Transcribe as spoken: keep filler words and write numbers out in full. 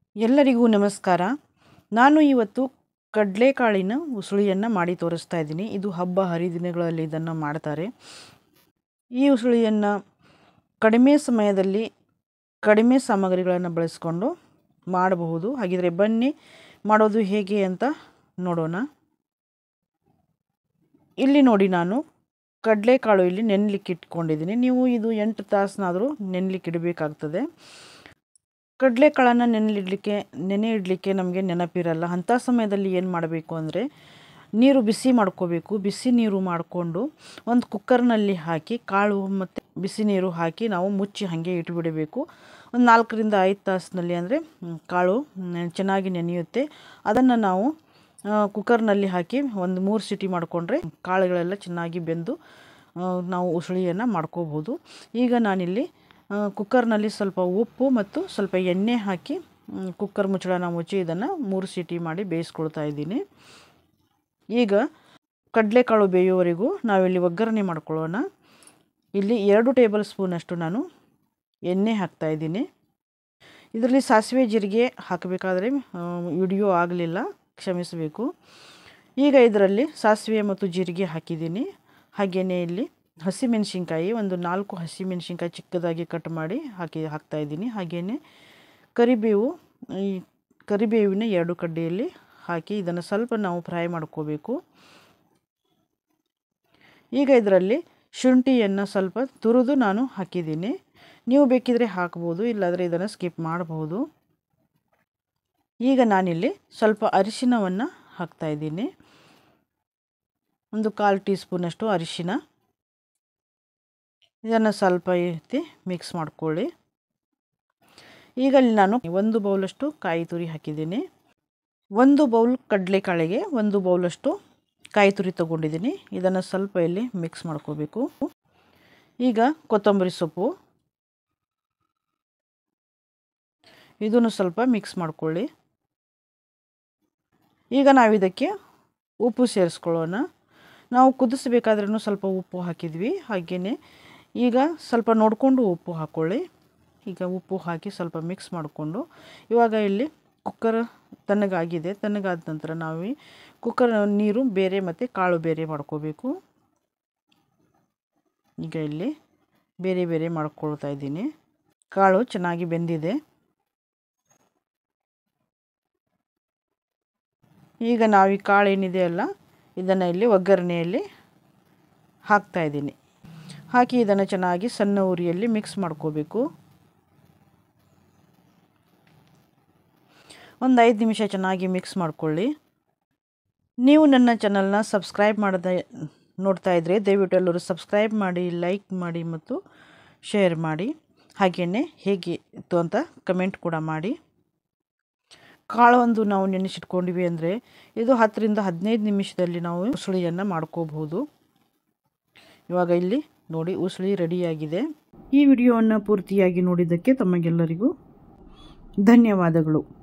ಎಲ್ಲರಿಗೂ ನಮಸ್ಕಾರ. ನಾನು ಇವತ್ತು ಕಡಲೆಕಾಳಿನ ಉಸುಳಿಯನ್ನು ಮಾಡಿ ತೋರಿಸ್ತಾ ಇದ್ದೀನಿ. ಇದು ಹಬ್ಬ ಹರಿದಿನಗಳಲ್ಲಿ ಇದನ್ನು ಮಾಡ್ತಾರೆ. ಈ ಉಸುಳಿಯನ್ನು ಕಡಿಮೆ ಸಮಯದಲ್ಲಿ ಕಡಿಮೆ ಸಾಮಗ್ರಿಗಳನ್ನು ಬಳಸಿಕೊಂಡು ಮಾಡಬಹುದು. ಹಾಗಿದ್ರೆ ಬನ್ನಿ ಮಾಡೋದು ಹೇಗೆ ಅಂತ ನೋಡೋಣ. ಇಲ್ಲಿ ನೋಡಿ, ನಾನು ಕಡಲೆಕಾಳು ಇಲ್ಲಿ ನೆನೆಲಿಕ್ಕೆ ಇಟ್ಕೊಂಡಿದ್ದೀನಿ. ನೀವು ಇದು ಎಂಟು ತಾಸನಾದರೂ ನೆನೆಲಿಕ್ಕೆ ಇಡಬೇಕಾಗ್ತದೆ. ಕಡಲೆಕಾಳನ್ನು ನೆನೆಲಿಡಲಿಕ್ಕೆ ನೆನೆ ಇಡಲಿಕ್ಕೆ ನಮಗೆ ನೆನಪಿರಲ್ಲ. ಅಂಥ ಸಮಯದಲ್ಲಿ ಏನು ಮಾಡಬೇಕು ಅಂದರೆ, ನೀರು ಬಿಸಿ ಮಾಡ್ಕೋಬೇಕು. ಬಿಸಿ ನೀರು ಮಾಡಿಕೊಂಡು ಒಂದು ಕುಕ್ಕರ್ನಲ್ಲಿ ಹಾಕಿ ಕಾಳು ಮತ್ತು ಬಿಸಿ ನೀರು ಹಾಕಿ ನಾವು ಮುಚ್ಚಿ ಹಾಗೆ ಇಟ್ಬಿಡಬೇಕು. ಒಂದು ನಾಲ್ಕರಿಂದ ಐದು ತಾಸಿನಲ್ಲಿ ಅಂದರೆ ಕಾಳು ಚೆನ್ನಾಗಿ ನೆನೆಯುತ್ತೆ. ಅದನ್ನು ನಾವು ಕುಕ್ಕರ್ನಲ್ಲಿ ಹಾಕಿ ಒಂದು ಮೂರು ಸಿಟಿ ಮಾಡಿಕೊಂಡ್ರೆ ಕಾಳುಗಳೆಲ್ಲ ಚೆನ್ನಾಗಿ ಬೆಂದು ನಾವು ಉಸುಳಿಯನ್ನು ಮಾಡ್ಕೋಬೋದು. ಈಗ ನಾನಿಲ್ಲಿ ಕುಕ್ಕರ್ನಲ್ಲಿ ಸ್ವಲ್ಪ ಉಪ್ಪು ಮತ್ತು ಸ್ವಲ್ಪ ಎಣ್ಣೆ ಹಾಕಿ ಕುಕ್ಕರ್ ಮುಚ್ಚಳನ ಮುಚ್ಚಿ ಇದನ್ನು ಮೂರು ಸಿಟಿ ಮಾಡಿ ಬೇಯಿಸ್ಕೊಳ್ತಾ ಇದ್ದೀನಿ. ಈಗ ಕಡಲೆಕಾಳು ಬೇಯುವವರೆಗೂ ನಾವಿಲ್ಲಿ ಒಗ್ಗರಣೆ ಮಾಡ್ಕೊಳ್ಳೋಣ. ಇಲ್ಲಿ ಎರಡು ಟೇಬಲ್ ಸ್ಪೂನಷ್ಟು ನಾನು ಎಣ್ಣೆ ಹಾಕ್ತಾಯಿದ್ದೀನಿ. ಇದರಲ್ಲಿ ಸಾಸಿವೆ ಜೀರಿಗೆ ಹಾಕಬೇಕಾದ್ರೆ ವಿಡಿಯೋ ಆಗಲಿಲ್ಲ, ಕ್ಷಮಿಸಬೇಕು. ಈಗ ಇದರಲ್ಲಿ ಸಾಸಿವೆ ಮತ್ತು ಜೀರಿಗೆ ಹಾಕಿದ್ದೀನಿ. ಹಾಗೆಯೇ ಇಲ್ಲಿ ಹಸಿಮೆಣಸಿನ್ಕಾಯಿ ಒಂದು ನಾಲ್ಕು ಹಸಿಮೆಣಸಿನ್ಕಾಯಿ ಚಿಕ್ಕದಾಗಿ ಕಟ್ ಮಾಡಿ ಹಾಕಿ ಹಾಕ್ತಾಯಿದ್ದೀನಿ. ಹಾಗೆಯೇ ಕರಿಬೇವು, ಈ ಕರಿಬೇವಿನ ಎರಡು ಕಡ್ಡಿಯಲ್ಲಿ ಹಾಕಿ ಇದನ್ನು ಸ್ವಲ್ಪ ನಾವು ಫ್ರೈ ಮಾಡ್ಕೋಬೇಕು. ಈಗ ಇದರಲ್ಲಿ ಶುಂಠಿಯನ್ನು ಸ್ವಲ್ಪ ತುರಿದು ನಾನು ಹಾಕಿದ್ದೀನಿ. ನೀವು ಬೇಕಿದ್ರೆ ಹಾಕ್ಬೋದು, ಇಲ್ಲಾಂದರೆ ಇದನ್ನು ಸ್ಕಿಪ್ ಮಾಡಬಹುದು. ಈಗ ನಾನಿಲ್ಲಿ ಸ್ವಲ್ಪ ಅರಿಶಿನವನ್ನು ಹಾಕ್ತಾಯಿದ್ದೀನಿ. ಒಂದು ಕಾಲು ಟೀ ಸ್ಪೂನಷ್ಟು ಅರಿಶಿನ. ಇದನ್ನು ಸ್ವಲ್ಪ ಎತ್ತಿ ಮಿಕ್ಸ್ ಮಾಡ್ಕೊಳ್ಳಿ. ಈಗ ಅಲ್ಲಿ ನಾನು ಒಂದು ಬೌಲಷ್ಟು ಕಾಯಿ ತುರಿ ಹಾಕಿದ್ದೀನಿ. ಒಂದು ಬೌಲ್ ಕಡಲೆಕಾಳಿಗೆ ಒಂದು ಬೌಲಷ್ಟು ಕಾಯಿ ತುರಿ ತೊಗೊಂಡಿದ್ದೀನಿ. ಇದನ್ನು ಸ್ವಲ್ಪ ಇಲ್ಲಿ ಮಿಕ್ಸ್ ಮಾಡ್ಕೋಬೇಕು. ಈಗ ಕೊತ್ತಂಬರಿ ಸೊಪ್ಪು, ಇದನ್ನು ಸ್ವಲ್ಪ ಮಿಕ್ಸ್ ಮಾಡ್ಕೊಳ್ಳಿ. ಈಗ ನಾವು ಇದಕ್ಕೆ ಉಪ್ಪು ಸೇರಿಸ್ಕೊಳ್ಳೋಣ. ನಾವು ಕುದಿಸ್ಬೇಕಾದ್ರೂ ಸ್ವಲ್ಪ ಉಪ್ಪು ಹಾಕಿದ್ವಿ. ಹಾಗೆಯೇ ಈಗ ಸ್ವಲ್ಪ ನೋಡಿಕೊಂಡು ಉಪ್ಪು ಹಾಕ್ಕೊಳ್ಳಿ. ಈಗ ಉಪ್ಪು ಹಾಕಿ ಸ್ವಲ್ಪ ಮಿಕ್ಸ್ ಮಾಡಿಕೊಂಡು ಇವಾಗ ಇಲ್ಲಿ ಕುಕ್ಕರ್ ತಣ್ಣಗಾಗಿದೆ. ತಣ್ಣಗಾದ ನಂತರ ನಾವು ಕುಕ್ಕರ್ ನೀರು ಬೇರೆ ಮತ್ತು ಕಾಳು ಬೇರೆ ಮಾಡ್ಕೋಬೇಕು. ಈಗ ಇಲ್ಲಿ ಬೇರೆ ಬೇರೆ ಮಾಡ್ಕೊಳ್ತಾ ಇದ್ದೀನಿ. ಕಾಳು ಚೆನ್ನಾಗಿ ಬೆಂದಿದೆ. ಈಗ ನಾವು ಈ ಕಾಳು ಏನಿದೆ ಅಲ್ಲ, ಇದನ್ನು ಇಲ್ಲಿ ಒಗ್ಗರಣೆಯಲ್ಲಿ ಹಾಕ್ತಾಯಿದ್ದೀನಿ. ಹಾಕಿ ಇದನ್ನು ಚೆನ್ನಾಗಿ ಸಣ್ಣ ಉರಿಯಲ್ಲಿ ಮಿಕ್ಸ್ ಮಾಡ್ಕೋಬೇಕು. ಒಂದು ಐದು ನಿಮಿಷ ಚೆನ್ನಾಗಿ ಮಿಕ್ಸ್ ಮಾಡ್ಕೊಳ್ಳಿ. ನೀವು ನನ್ನ ಚಾನಲ್ನ ಸಬ್ಸ್ಕ್ರೈಬ್ ಮಾಡದೆ ನೋಡ್ತಾ ಇದ್ದರೆ ದಯವಿಟ್ಟು ಎಲ್ಲರೂ ಸಬ್ಸ್ಕ್ರೈಬ್ ಮಾಡಿ, ಲೈಕ್ ಮಾಡಿ ಮತ್ತು ಶೇರ್ ಮಾಡಿ. ಹಾಗೆಯೇ ಹೇಗೆ ಇತ್ತು ಅಂತ ಕಮೆಂಟ್ ಕೂಡ ಮಾಡಿ. ಕಾಳು ಒಂದು ನಾವು ನೆನೆಸಿಟ್ಕೊಂಡಿವಿ ಅಂದರೆ ಇದು ಹತ್ತರಿಂದ ಹದಿನೈದು ನಿಮಿಷದಲ್ಲಿ ನಾವು ಉಸುಳಿಯನ್ನು ಮಾಡ್ಕೋಬಹುದು. ಇವಾಗ ಇಲ್ಲಿ ನೋಡಿ, ಉಸುಳಿ ರೆಡಿಯಾಗಿದೆ. ಈ ವಿಡಿಯೋವನ್ನು ಪೂರ್ತಿಯಾಗಿ ನೋಡಿದ್ದಕ್ಕೆ ತಮಗೆಲ್ಲರಿಗೂ ಧನ್ಯವಾದಗಳು.